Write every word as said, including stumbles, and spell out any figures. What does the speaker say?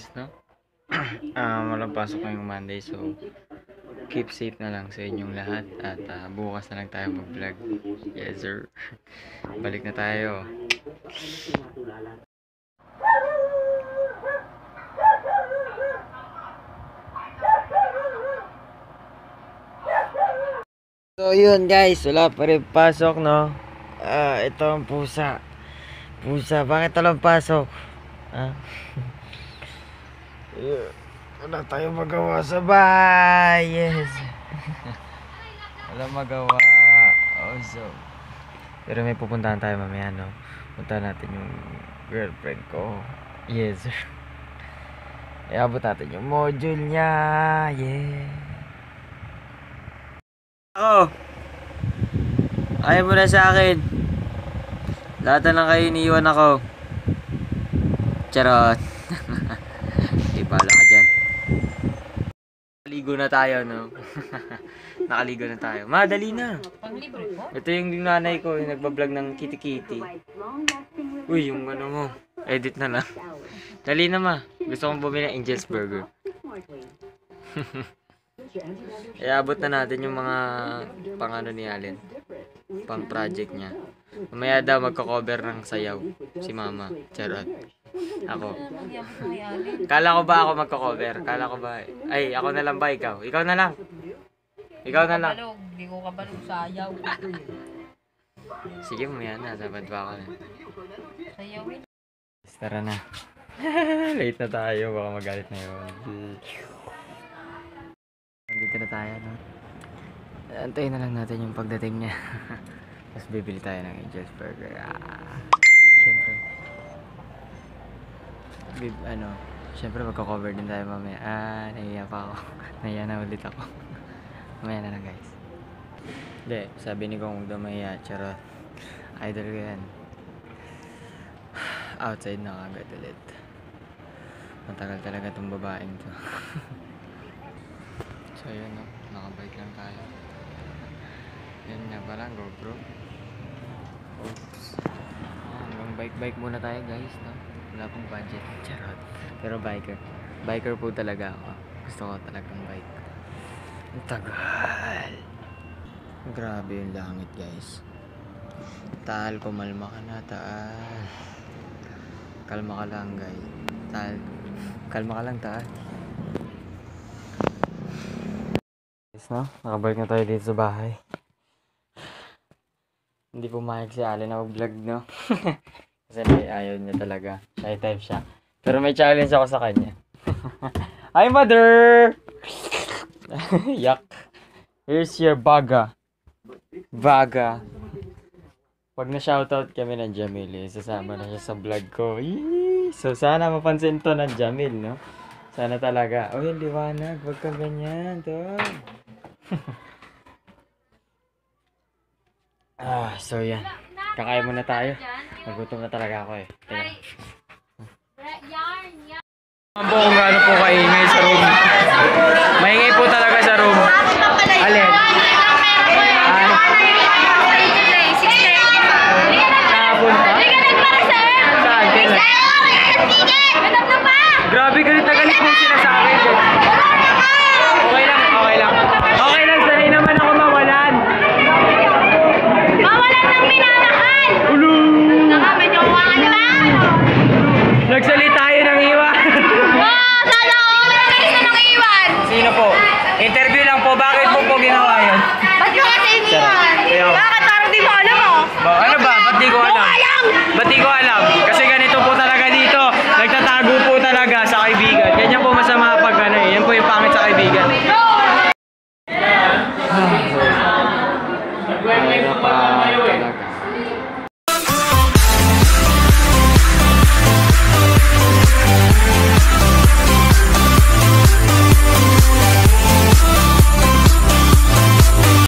guys, no? um, walang pasok ngayong Monday, so keep safe na lang sa inyong lahat at uh, bukas na lang tayo mag-vlog. Yes sir. Balik na tayo. So yun guys, wala pa rin pasok, no? Ah, uh, ito ang pusa. Pusa, bakit walang pasok? Ah. Wala tayong magawa sa bahay. Yes. Wala magawa. Oh, so. Pero may pupuntahan tayo mamaya, no? Punta natin yung girlfriend ko. Yes. Iabot natin yung module niya. Yeah. Oh. Ayaw mo na sa akin. Lahat na lang kayo iniiwan ako. Charot. Ibala ka dyan. Nakaligo na tayo, no? Nakaligo na tayo. Madali na. Ito yung nanay ko, yung nagbablog ng kitty-kitty. Uy, yung ano mo. Edit na lang. Dali na, ma. Gusto kong bumili ng Angel's Burger. Iabot na natin yung mga pang ano ni Allen. Pang project niya. Mamaya daw magko-cover ng sayaw. Si mama. Charot. Ako. Kala ko ba ako magko-cover? Kala ko ba? Ay, ako na lang ba ikaw? Ikaw na lang. Ikaw na lang. Hindi ko kabalog sayaw. Sige, mamaya na. Dapat ba ako na? Sayawin. Tara na. Late na tayo. Baka magalit na yun. Nandito na tayo, no? Antayin na lang natin yung pagdating niya. Tapos bibili tayo ng Angel's Burger. Ah, Siyempre. Bib, ano, Siyempre magka-cover din tayo mamaya. Ah, nahiya pa ako. Nahiya na ulit ako. Mamaya na lang, guys. Hindi, sabi ni Kong daw mahiya. Charot. Idol ko yan. Outside na kagad ulit. Matagal talaga itong babaeng to. So yun, no? Nakabike lang tayo. Yan nga pala, GoPro. Oops. Ah, hanggang bike-bike muna tayo, guys, no? Wala pong budget. Charot. Pero biker. Biker po talaga ako. Gusto ko talagang bike. Ang tagal. Grabe yung langit, guys. Taal, kumalma ka na, Taal. Kalma ka lang, guys. Taal. Kalma ka lang, Taal. Guys, no? Nakabalik na tayo dito sa bahay. Hindi pumayag si Allen na mag-vlog, no? Kasi may ayaw niya talaga. Shy type siya. Pero may challenge ako sa kanya. Hi, mother! Yak. Here's your baga. Baga. Pag na-shoutout kami ng Jamil, eh, sasama na siya sa vlog ko. Yee! So, sana mapansin to ng Jamil, no? Sana talaga. Oh, yung liwanag. Huwag kang ganyan, to. Ah, so yan. Kakain muna tayo. Nagutom na talaga ako eh. Teka. Mambo kung gaano po kainit